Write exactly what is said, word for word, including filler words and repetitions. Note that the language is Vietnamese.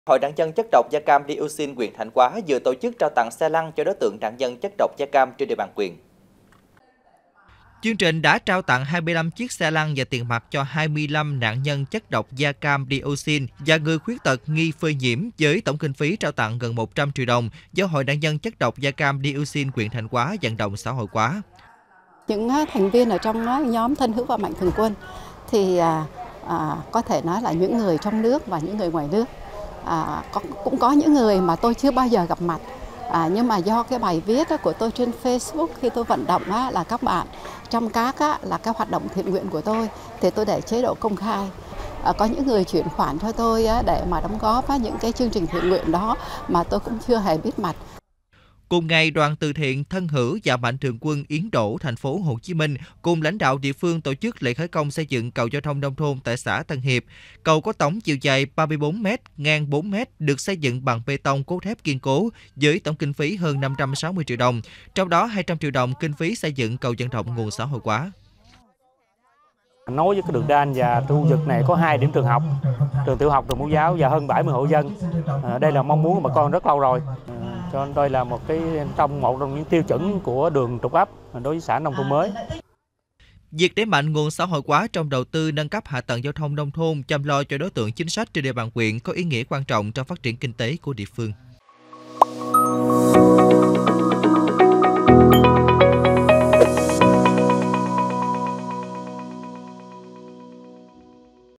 Hội nạn nhân chất độc da cam dioxin huyện Thạnh Hóa vừa tổ chức trao tặng xe lăn cho đối tượng nạn nhân chất độc da cam trên địa bàn huyện. Chương trình đã trao tặng hai mươi lăm chiếc xe lăn và tiền mặt cho hai mươi lăm nạn nhân chất độc da cam dioxin và người khuyết tật nghi phơi nhiễm với tổng kinh phí trao tặng gần một trăm triệu đồng do Hội nạn nhân chất độc da cam dioxin huyện Thạnh Hóa vận động xã hội hóa. Những thành viên ở trong nhóm Thân hữu và Mạnh thường quân thì à, à, có thể nói là những người trong nước và những người ngoài nước. À, có, cũng có những người mà tôi chưa bao giờ gặp mặt. À, nhưng mà do cái bài viết của tôi trên Facebook khi tôi vận động á, là các bạn trong các á, là các hoạt động thiện nguyện của tôi thì tôi để chế độ công khai. À, có những người chuyển khoản cho tôi á, để mà đóng góp á, những cái chương trình thiện nguyện đó mà tôi cũng chưa hề biết mặt. Cùng ngày, đoàn từ thiện Thân hữu và Mạnh thường quân Yến Đỗ, thành phố Hồ Chí Minh cùng lãnh đạo địa phương tổ chức lễ khởi công xây dựng cầu giao thông nông thôn tại xã Tân Hiệp. Cầu có tổng chiều dài ba mươi bốn mét, ngang bốn mét, được xây dựng bằng bê tông cốt thép kiên cố với tổng kinh phí hơn năm trăm sáu mươi triệu đồng, trong đó hai trăm triệu đồng kinh phí xây dựng cầu vận động nguồn xã hội hóa. Nối với cái đường đan và khu vực này có hai điểm trường học, trường tiểu học, trường mẫu giáo và hơn bảy mươi hộ dân. À, đây là mong muốn của bà con rất lâu rồi. À, cho nên đây là một cái trong một trong những tiêu chuẩn của đường trục ấp đối với xã nông thôn mới. Việc đẩy mạnh nguồn xã hội hóa trong đầu tư nâng cấp hạ tầng giao thông nông thôn, chăm lo cho đối tượng chính sách trên địa bàn huyện có ý nghĩa quan trọng trong phát triển kinh tế của địa phương.